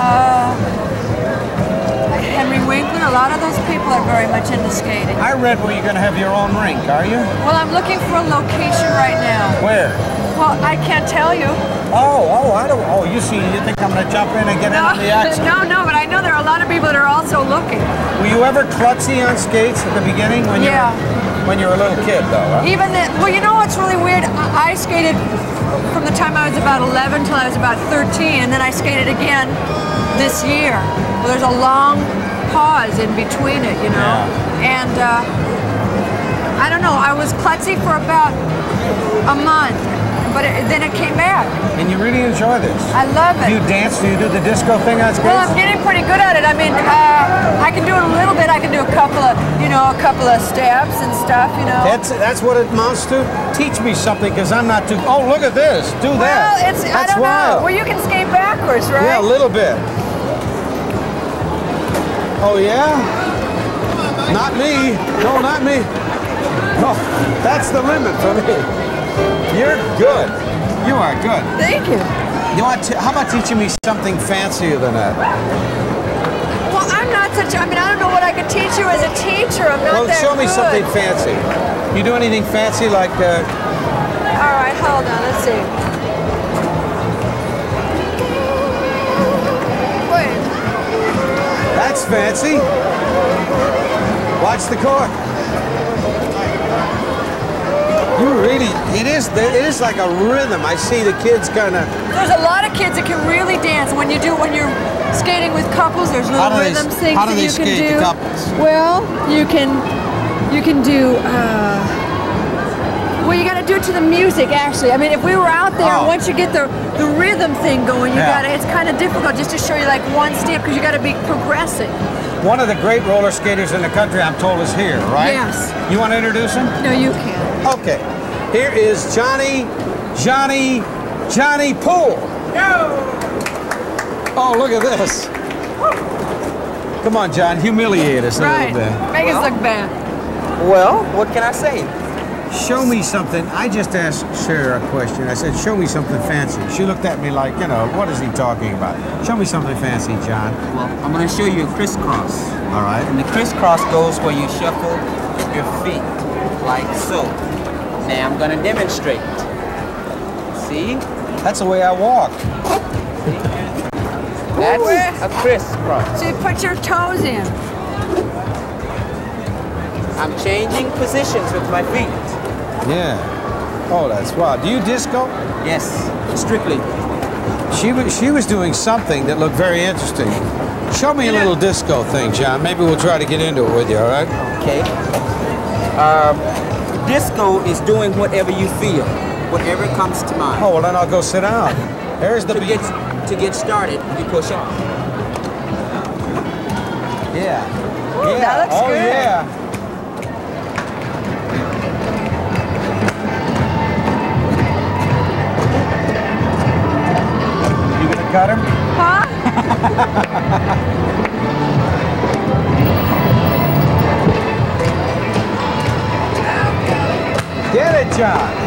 Henry Winkler. A lot of those people are very much into skating. I read where you're going to have your own rink, are you? Well, I'm looking for a location right now. Where? Well, I can't tell you. You think I'm going to jump in and get in on the action? No, but I know there are a lot of people that are also looking. Were you ever klutzy on skates at the beginning when you were a little kid, though? Huh? Well, you know what's really weird? I skated from the time I was about 11 till I was about 13, and then I skated again this year. Well, there's a long pause in between it, And I don't know, I was klutzy for about a month, but then it came back. And you really enjoy this? I love it. Do you dance? Do you do the disco thing on skates? Well, I'm getting pretty good at it. I mean, I can do it a little bit. I can do a couple of steps and stuff, That's what it amounts to? Teach me something, because I'm not too... Oh, look at this. Do that. Well, I don't know. Well, you can skate backwards, right? Yeah, a little bit. Oh, yeah? Not me. No, not me. No, that's the limit for me. You're good. You are good. Thank you. How about teaching me something fancier than that? Well, I'm not such... I don't know what I could teach you as a teacher. I'm not that show me good. something fancy. You do anything fancy like... All right, hold on. Let's see. Wait. That's fancy. Watch the court. It is like a rhythm. I see the kids kind of... There's a lot of kids that can really dance. When you're skating with couples, there's little rhythm things that you can do. How do they skate the couples? Well, you can do... Well, you got to do it to the music, actually. I mean, if we were out there, once you get the rhythm thing going, it's kind of difficult just to show you like one step, because you got to be progressing. One of the great roller skaters in the country, I'm told, is here, right? Yes. You want to introduce him? No, you can. Okay. Here is Johnny Poole. Oh, look at this. Come on, John, humiliate us a little bit. Make us look bad. Well, what can I say? Show me something. I just asked Cher a question. I said, show me something fancy. She looked at me like, what is he talking about? Show me something fancy, John. Well, I'm going to show you a crisscross. All right. And the crisscross goes where you shuffle your feet, like so. Now I'm going to demonstrate. See? That's the way I walk. That's a crisscross. So you put your toes in. I'm changing positions with my feet. Yeah. Oh, that's wild. Do you disco? Yes, strictly. She was doing something that looked very interesting. Show me a little disco thing, John. Maybe we'll try to get into it with you, all right? Okay. Disco is doing whatever you feel, whatever comes to mind. Oh, well, then I'll go sit down. There's the beat. To get started, you push on. Yeah. Ooh, yeah. that looks oh, good. Yeah. You gonna cut him? Huh? Get it, John.